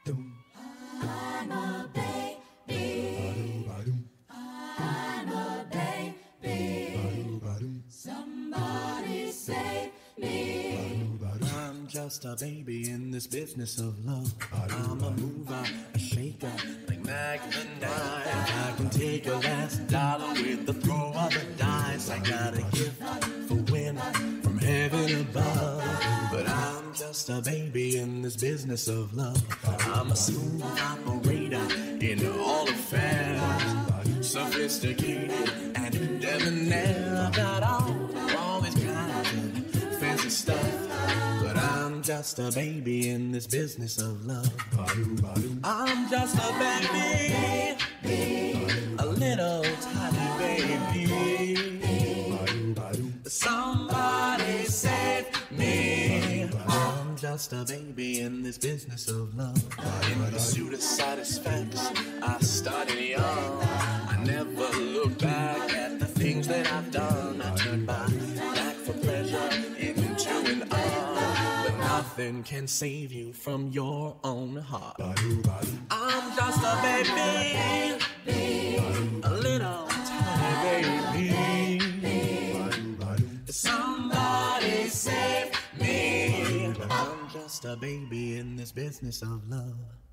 I'm a baby. I'm a baby. Somebody save me. I'm just a baby in this business of love. I'm a mover, a shaker, like Mac the knife. I can take your last dollar with the throw of a dice. I got a gift for winning from heaven above. But I'm just a baby in this business of love. I'm a smooth operator in all affairs, sophisticated and debonair. I got all these kinds of fancy stuff. But I'm just a baby in this business of love. I'm just a baby, a little tiny baby. Somebody save me. I'm just a baby in this business of love. In the pursuit of satisfaction, I started young. I never looked back at the things that I've done. I turned my back for pleasure into an art. But nothing can save you from your own heart. I'm just a baby, a little tiny baby. Somebody save me. I'm just a baby in this business of love.